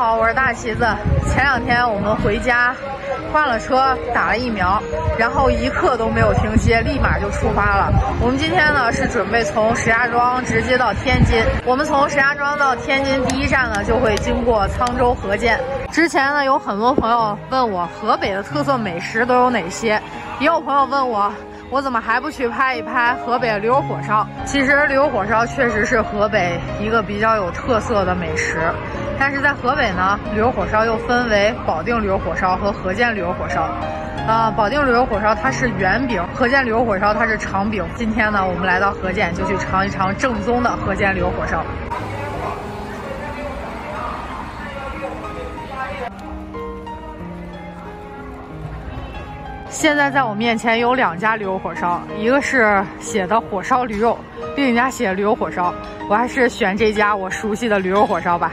好，我是大旗子。前2天我们回家，换了车，打了疫苗，然后一刻都没有停歇，立马就出发了。我们今天呢是准备从石家庄直接到天津。我们从石家庄到天津第一站呢就会经过沧州河间。之前呢有很多朋友问我河北的特色美食都有哪些，也有朋友问我怎么还不去拍一拍河北驴肉火烧？其实驴肉火烧确实是河北一个比较有特色的美食，但是在河北呢，驴肉火烧又分为保定驴肉火烧和河间驴肉火烧。保定驴肉火烧它是圆饼，河间驴肉火烧它是长饼。今天呢，我们来到河间，就去尝一尝正宗的河间驴肉火烧。现在在我面前有2家驴肉火烧，一个是写的火烧驴肉，另一家写的驴肉火烧。我还是选这家我熟悉的驴肉火烧吧。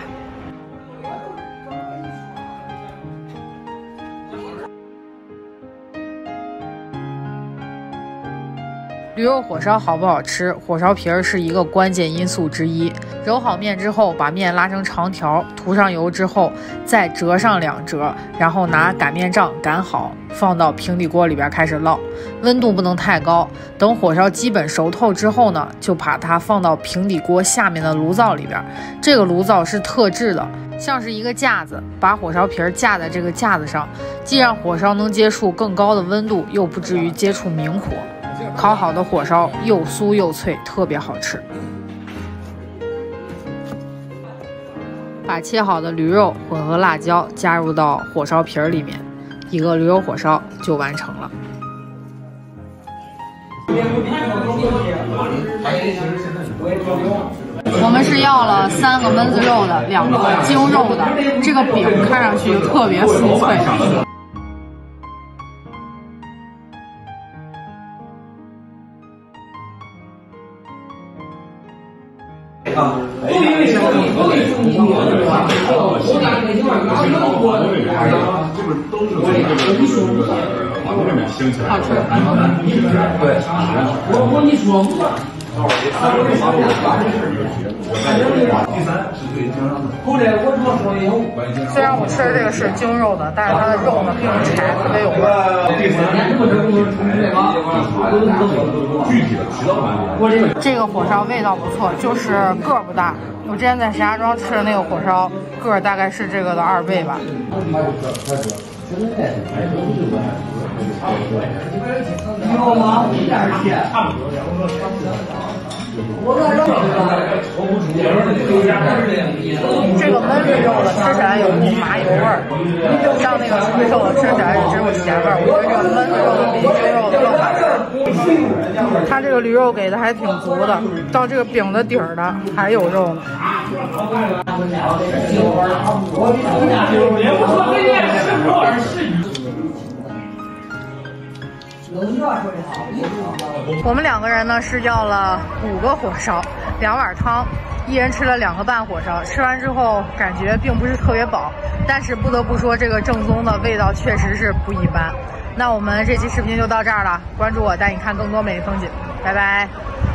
驴肉火烧好不好吃，火烧皮儿是一个关键因素之一。揉好面之后，把面拉成长条，涂上油之后，再折上2折，然后拿擀面杖擀好，放到平底锅里边开始烙，温度不能太高。等火烧基本熟透之后呢，就把它放到平底锅下面的炉灶里边。这个炉灶是特制的，像是一个架子，把火烧皮儿架在这个架子上，既让火烧能接触更高的温度，又不至于接触明火。烤好的火烧又酥又脆，特别好吃。把切好的驴肉混合辣椒加入到火烧皮儿里面，一个驴肉火烧就完成了。我们是要了3个焖子肉的，2个精肉的，这个饼看上去特别酥脆。好吃。虽然我吃的这个是精肉的，但是它的肉呢并不柴，特别有味儿。这个火烧味道不错，就是个儿不大。我之前在石家庄吃的那个火烧，个儿大概是这个的2倍吧。这个焖子肉的吃起来有股麻油味儿，像那个纯肉的吃起来是只有咸味儿。我觉得这个焖子肉的比精肉的更好吃。它这个驴肉给的还挺足的，到这个饼的底儿的还有肉呢。我们2个人呢是要了5个火烧，2碗汤，一人吃了2个半火烧。吃完之后感觉并不是特别饱，但是不得不说这个正宗的味道确实是不一般。那我们这期视频就到这儿了，关注我，带你看更多美丽风景，拜拜。